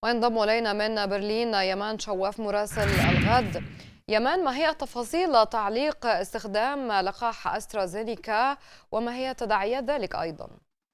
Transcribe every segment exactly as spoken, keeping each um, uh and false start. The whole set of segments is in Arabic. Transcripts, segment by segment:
وينضم إلينا من برلين يمان شواف مراسل الغد. يمان، ما هي تفاصيل تعليق استخدام لقاح أسترازينيكا وما هي تداعيات ذلك أيضا؟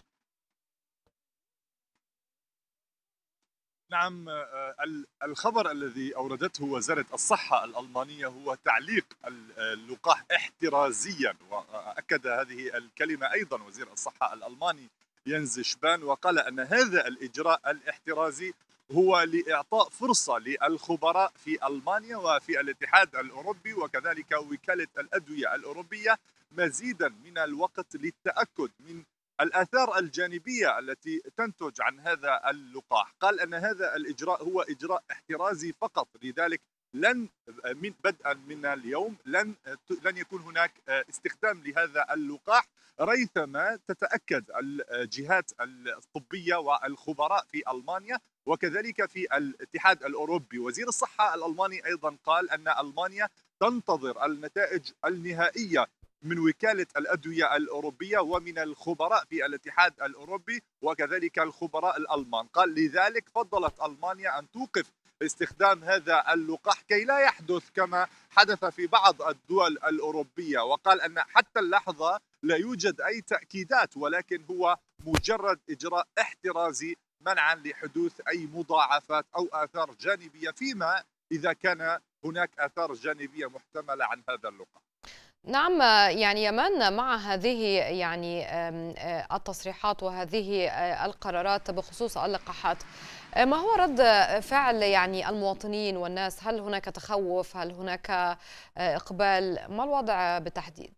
نعم، آه، الخبر الذي أوردته وزارة الصحة الألمانية هو تعليق اللقاح احترازيا، وأكد هذه الكلمة أيضا وزير الصحة الألماني ينز شبان، وقال أن هذا الإجراء الاحترازي هو لإعطاء فرصة للخبراء في ألمانيا وفي الاتحاد الأوروبي وكذلك وكالة الأدوية الأوروبية مزيدا من الوقت للتأكد من الآثار الجانبية التي تنتج عن هذا اللقاح. قال أن هذا الإجراء هو إجراء احترازي فقط، لذلك لن من بدءا من اليوم لن لن يكون هناك استخدام لهذا اللقاح ريثما تتأكد الجهات الطبية والخبراء في ألمانيا وكذلك في الاتحاد الأوروبي. وزير الصحة الألماني أيضا قال أن ألمانيا تنتظر النتائج النهائية من وكالة الأدوية الأوروبية ومن الخبراء في الاتحاد الأوروبي وكذلك الخبراء الألمان. قال لذلك فضلت ألمانيا أن توقف استخدام هذا اللقاح كي لا يحدث كما حدث في بعض الدول الأوروبية، وقال أن حتى اللحظة لا يوجد أي تأكيدات، ولكن هو مجرد إجراء احترازي منعا لحدوث أي مضاعفات أو آثار جانبية فيما إذا كان هناك آثار جانبية محتملة عن هذا اللقاح. نعم، يعني يمان، مع هذه يعني التصريحات وهذه القرارات بخصوص اللقاحات، ما هو رد فعل يعني المواطنين والناس؟ هل هناك تخوف؟ هل هناك إقبال؟ ما الوضع بالتحديد؟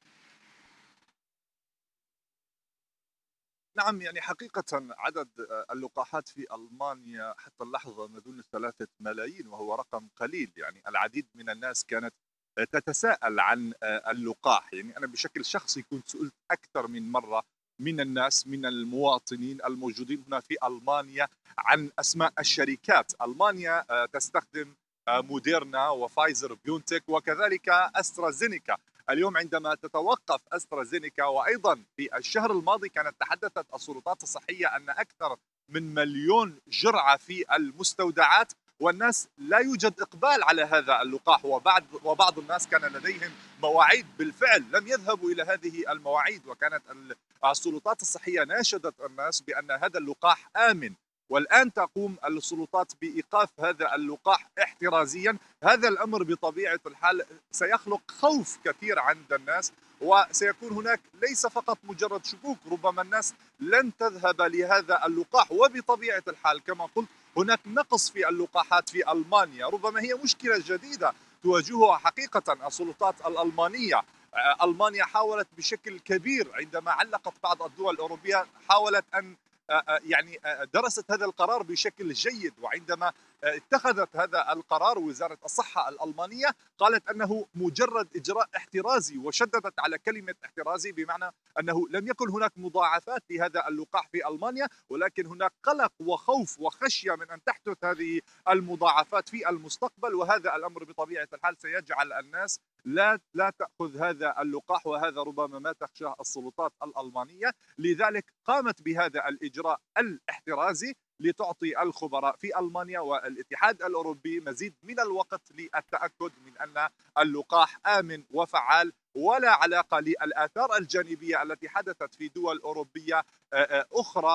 نعم، يعني حقيقة عدد اللقاحات في ألمانيا حتى اللحظة ما دون ثلاثة ملايين، وهو رقم قليل. يعني العديد من الناس كانت تتساءل عن اللقاح. يعني أنا بشكل شخصي كنت سئلت أكثر من مرة من الناس من المواطنين الموجودين هنا في ألمانيا عن أسماء الشركات. ألمانيا تستخدم موديرنا وفايزر بيونتك وكذلك أسترازينيكا. اليوم عندما تتوقف أسترازينيكا، وأيضا في الشهر الماضي كانت تحدثت السلطات الصحية أن أكثر من مليون جرعة في المستودعات، والناس لا يوجد إقبال على هذا اللقاح، وبعض وبعض الناس كان لديهم مواعيد بالفعل لم يذهبوا إلى هذه المواعيد، وكانت السلطات الصحية ناشدت الناس بأن هذا اللقاح آمن. والآن تقوم السلطات بإيقاف هذا اللقاح احترازيا. هذا الأمر بطبيعة الحال سيخلق خوف كثير عند الناس، وسيكون هناك ليس فقط مجرد شكوك، ربما الناس لن تذهب لهذا اللقاح. وبطبيعة الحال كما قلت هناك نقص في اللقاحات في ألمانيا، ربما هي مشكلة جديدة تواجهها حقيقة السلطات الألمانية. ألمانيا حاولت بشكل كبير عندما علقت بعض الدول الأوروبية، حاولت أن يعني درست هذا القرار بشكل جيد، وعندما اتخذت هذا القرار وزارة الصحة الألمانية قالت أنه مجرد إجراء احترازي، وشددت على كلمة احترازي بمعنى أنه لم يكن هناك مضاعفات لهذا اللقاح في ألمانيا، ولكن هناك قلق وخوف وخشية من أن تحدث هذه المضاعفات في المستقبل. وهذا الأمر بطبيعة الحال سيجعل الناس لا لا تأخذ هذا اللقاح، وهذا ربما ما تخشاه السلطات الألمانية. لذلك قامت بهذا الإجراء الاحترازي لتعطي الخبراء في ألمانيا والاتحاد الأوروبي مزيد من الوقت للتأكد من أن اللقاح آمن وفعال، ولا علاقة للآثار الجانبية التي حدثت في دول أوروبية أخرى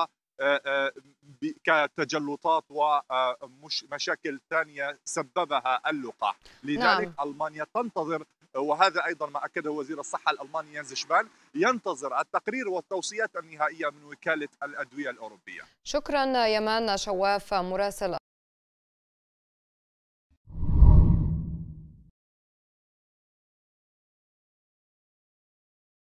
كتجلطات ومشاكل ثانية سببها اللقاح. لذلك نعم. ألمانيا تنتظر، وهذا أيضا ما أكده وزير الصحة الألماني ينز شبان، ينتظر التقرير والتوصيات النهائية من وكالة الأدوية الأوروبية. شكرا يمان شواف مراسل